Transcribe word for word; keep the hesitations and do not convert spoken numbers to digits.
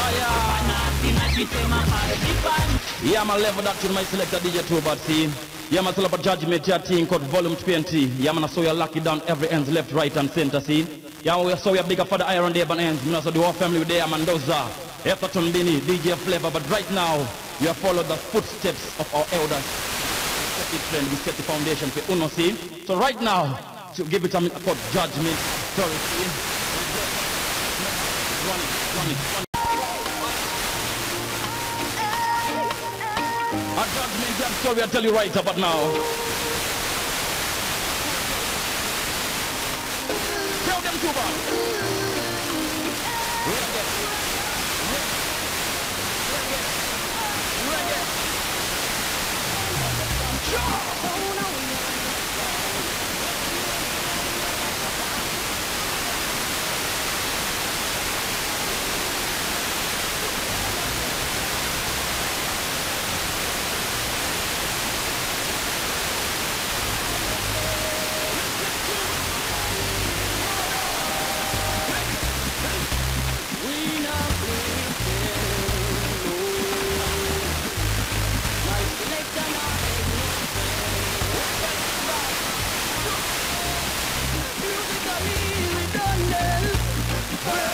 Yeah, my level that to my selector D J two but see. Yeah, my celebrate judgment your team called volume twenty. Yeah, man, I saw you lucky down every ends left, right and center, see. Yeah, we saw you bigger for the iron day, but ends. You know, so the whole family there, Mendoza, Everton Bini, D J Flavor. But right now, we have followed the footsteps of our elders. We set the trend, we set the foundation for Uno, see. So right now, to give it a called judgment, sorry, see. Run it, run it, run it. A judgment, that story I'll tell you right about now. Tell them to back. Reggae. Reggae. Reggae. Well,